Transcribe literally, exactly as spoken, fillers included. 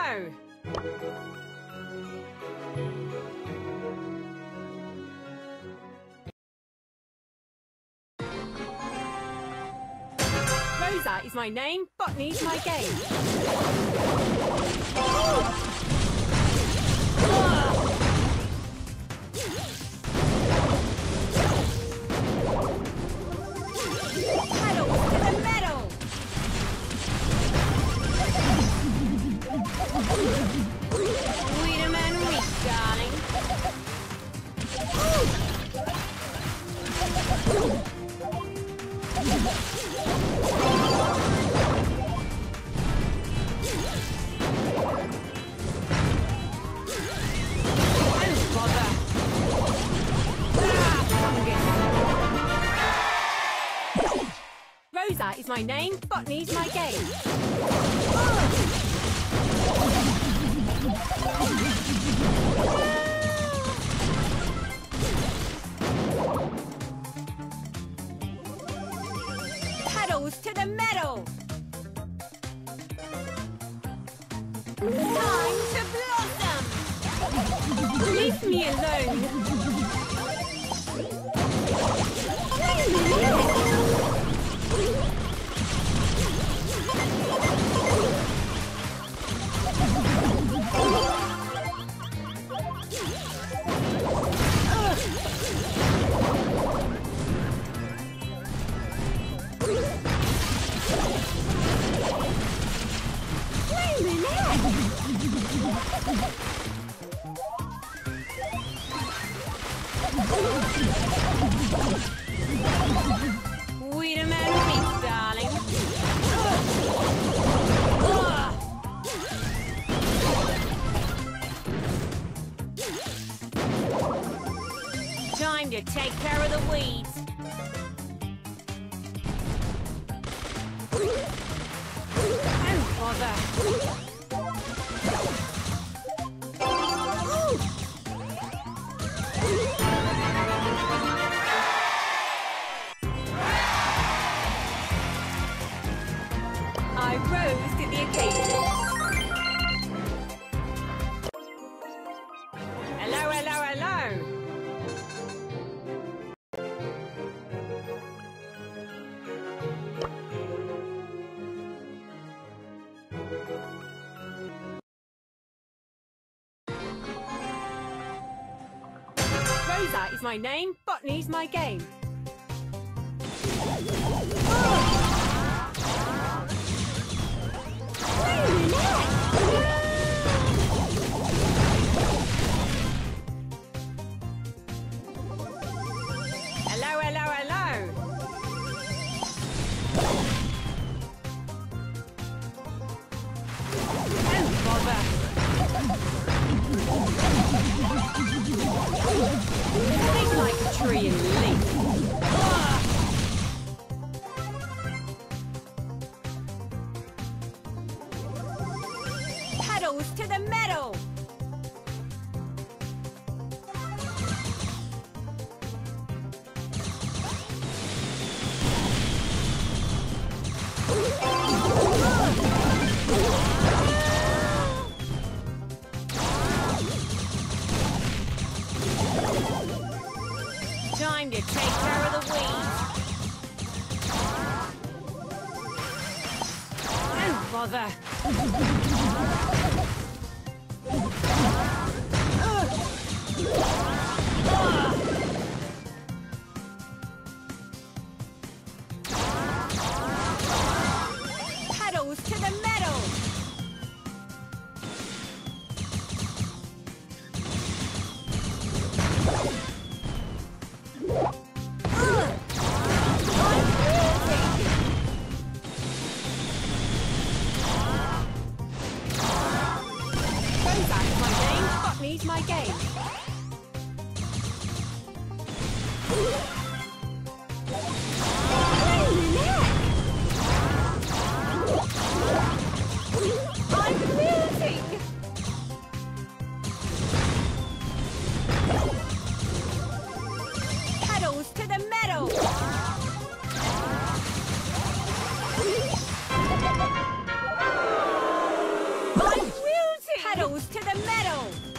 hello! Rosa is my name, botany's my game. Pedals to the metal! Wait a minute, wait, darling. Rosa is my name, botany's my game. Pedals to the metal! Time to blossom! Leave me alone! Wait a minute, darling. Time to take care of the weeds. Oh, bother. I rose to the occasion. Hello, hello, hello. Rosa is my name, botany's my game. Hello, hello, hello. Oh, bother. Think like a tree and leaf. Pedals to the metal! Time to take care of the weeds. Oh, bother. Pedals to the metal! to the metal!